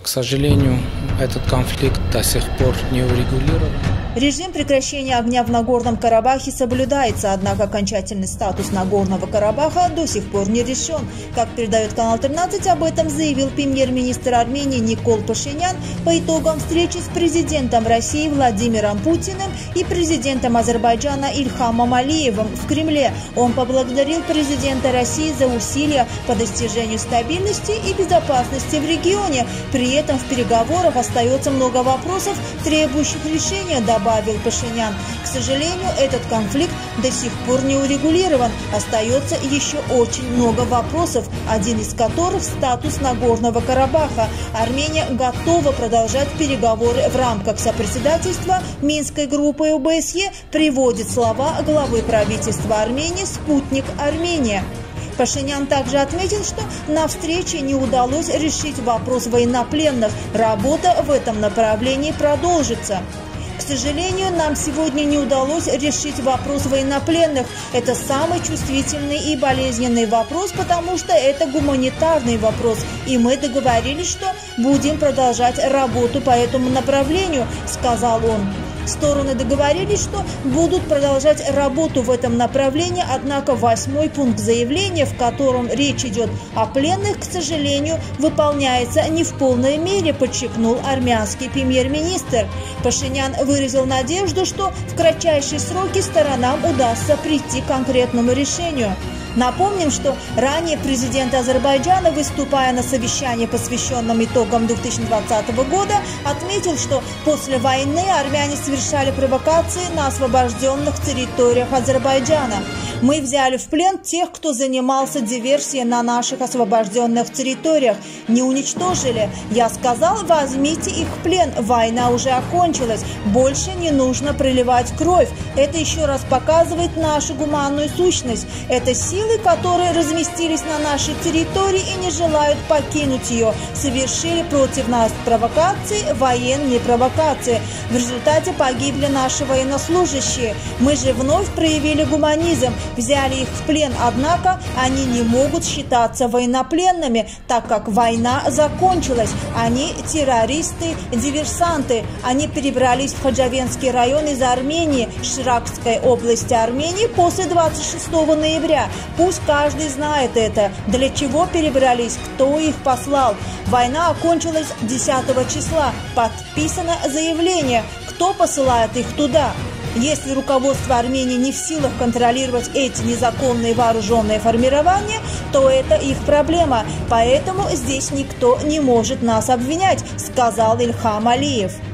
К сожалению, этот конфликт до сих пор не урегулирован. Режим прекращения огня в Нагорном Карабахе соблюдается, однако окончательный статус Нагорного Карабаха до сих пор не решен. Как передает канал 13, об этом заявил премьер-министр Армении Никол Пашинян по итогам встречи с президентом России Владимиром Путиным и президентом Азербайджана Ильхамом Алиевым в Кремле. Он поблагодарил президента России за усилия по достижению стабильности и безопасности в регионе. При этом в переговорах остается много вопросов, требующих решения, добавил Пашинян. К сожалению, этот конфликт до сих пор не урегулирован. Остается еще очень много вопросов, один из которых – статус Нагорного Карабаха. Армения готова продолжать переговоры в рамках сопредседательства Минской группы ОБСЕ, приводит слова главы правительства Армении «Спутник Армения». Пашинян также отметил, что на встрече не удалось решить вопрос военнопленных. Работа в этом направлении продолжится. К сожалению, нам сегодня не удалось решить вопрос военнопленных. Это самый чувствительный и болезненный вопрос, потому что это гуманитарный вопрос. И мы договорились, что будем продолжать работу по этому направлению, сказал он. Стороны договорились, что будут продолжать работу в этом направлении, однако 8-й пункт заявления, в котором речь идет о пленных, к сожалению, выполняется не в полной мере, подчеркнул армянский премьер-министр. Пашинян выразил надежду, что в кратчайшие сроки сторонам удастся прийти к конкретному решению. Напомним, что ранее президент Азербайджана, выступая на совещании, посвященном итогам 2020 года, отметил, что после войны армяне совершали провокации на освобожденных территориях Азербайджана. Мы взяли в плен тех, кто занимался диверсией на наших освобожденных территориях. Не уничтожили. Я сказал, возьмите их в плен. Война уже окончилась. Больше не нужно проливать кровь. Это еще раз показывает нашу гуманную сущность. Это силы, которые разместились на нашей территории и не желают покинуть ее, совершили против нас провокации, военные провокации. В результате погибли наши военнослужащие. Мы же вновь проявили гуманизм, взяли их в плен, однако они не могут считаться военнопленными, так как война закончилась. Они террористы, диверсанты. Они перебрались в Хаджавенский район из Армении, Ширакской области Армении после 26 ноября. Пусть каждый знает это, для чего перебрались, кто их послал. Война окончилась 10 числа. Подписано заявление, кто посылает их туда. Если руководство Армении не в силах контролировать эти незаконные вооруженные формирования, то это их проблема. Поэтому здесь никто не может нас обвинять, сказал Ильхам Алиев.